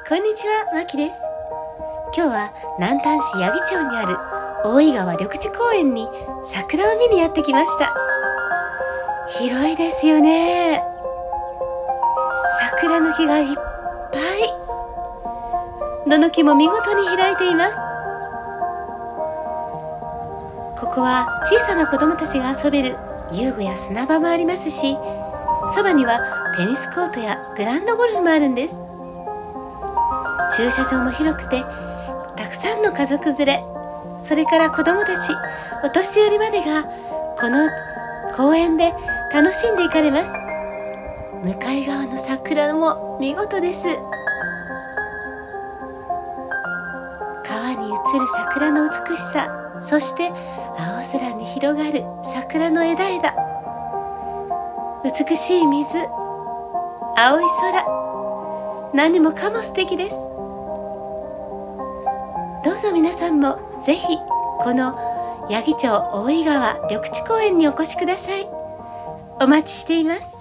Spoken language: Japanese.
こんにちは、まきです。今日は南丹市八木町にある大井川緑地公園に桜を見にやってきました。広いですよね。桜の木がいっぱい。どの木も見事に開いています。ここは小さな子供たちが遊べる遊具や砂場もありますし、そばにはテニスコートやグランドゴルフもあるんです。駐車場も広くて、たくさんの家族連れ、それから子供たち、お年寄りまでがこの公園で楽しんでいかれます。向かい側の桜も見事です。川に映る桜の美しさ、そして青空に広がる桜の枝々、美しい水、青い空、何もかも素敵です。どうぞ皆さんもぜひこの八木町大井川緑地公園にお越しください。お待ちしています。